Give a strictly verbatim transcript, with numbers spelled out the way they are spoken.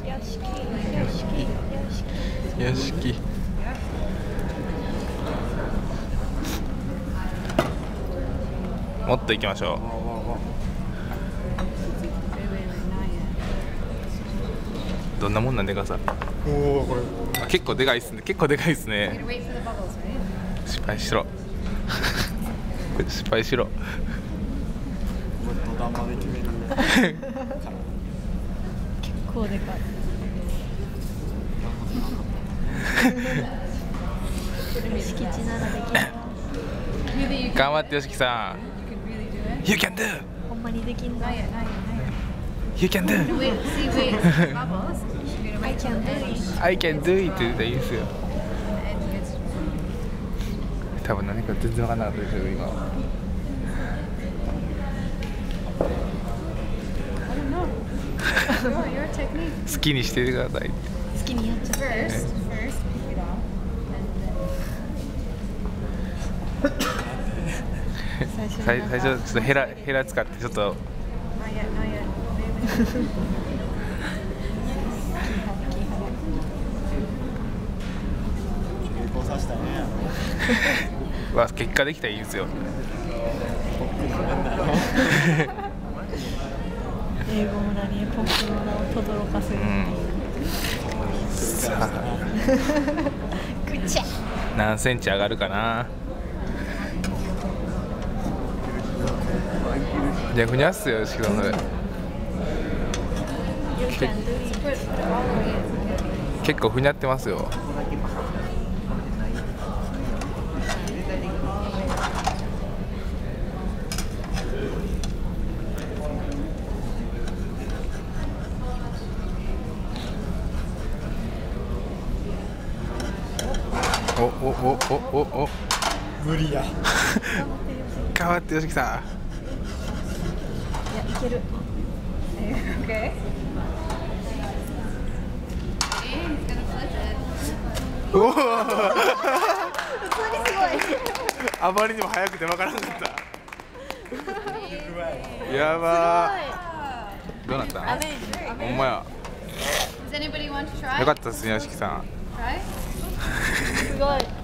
よしきよしきよしき。もっと行きましょう。どんなもんなんでかさ。おお、これ結構でかいっすね。結構でかいっすね。失敗しろ。失敗しろ。 土壇場で決める。 結構でかい。敷地ならできる。 頑張ってよしきさん。You can do. ほんまにできんの。 You can do. I can do it. I can do it って言ったらいいですよ。多分何か全然分かんなかったですけど今。好きにしてください。 好きにやっちゃう。 最最初ちょっとヘラヘラ使ってちょっと。わ結果できたらいいですよ。 英語村にポップの名を轟かせる。 さあぐちゃ何センチ上がるかな。じゃあふにゃっすよしきさんそれ。結構ふにゃってますよ。おおおおおお無理や。 変わってよしきさん。いやいける。 ん。おお。 普通にすごい。 あまりにも早くてわからなかった。やばー。どうなったん？ほんまや。よかったですね、よしきさん。 すごい。